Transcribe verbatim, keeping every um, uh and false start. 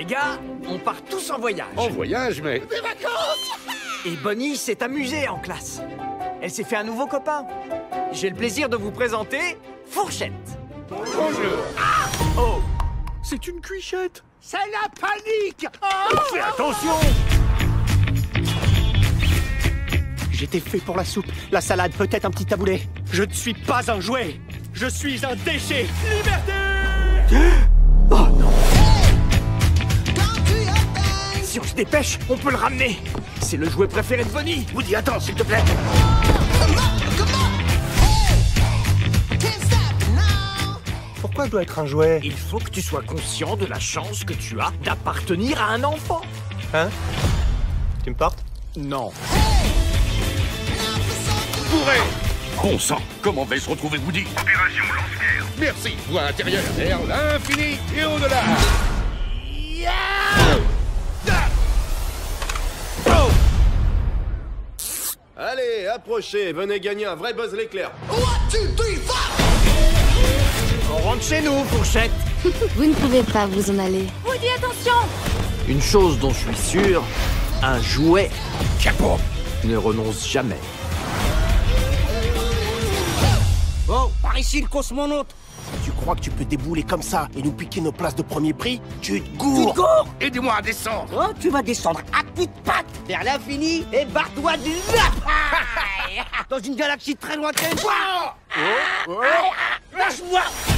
gars, on part tous en voyage. En voyage, mais... Des vacances! Et Bonnie s'est amusée en classe. Elle s'est fait un nouveau copain. J'ai le plaisir de vous présenter Fourchette. Bonjour. Ah oh, c'est une cuichette. C'est la panique! Oh, fais attention! J'étais fait pour la soupe, la salade, peut-être un petit taboulet. Je ne suis pas un jouet. Je suis un déchet. Liberté! Oh non! Si on se dépêche, on peut le ramener. C'est le jouet préféré de Bonnie. Woody, attends, s'il te plaît. Pourquoi je dois être un jouet? Il faut que tu sois conscient de la chance que tu as d'appartenir à un enfant. Hein? Tu me portes? Non. Bourré! Bon sang, comment va-t-il retrouver Woody? Opération lance-pierre. Merci, voie intérieure vers l'infini et au-delà. yeah! Oh! Allez, approchez, venez gagner un vrai buzz l'éclair. One, two, three, four! On rentre chez nous, Fourchette. Vous ne pouvez pas vous en aller. Woody, attention! Une chose dont je suis sûr, un jouet Chapeau! ne renonce jamais. Oh, par ici le cosmonaute. Tu crois que tu peux débouler comme ça et nous piquer nos places de premier prix? Tu te gourres! Go! Aidez-moi à descendre. Oh, tu vas descendre à petites pattes vers l'infini et barre-toi de là! Dans une galaxie très lointaine. Oh! Oh! Lâche-moi!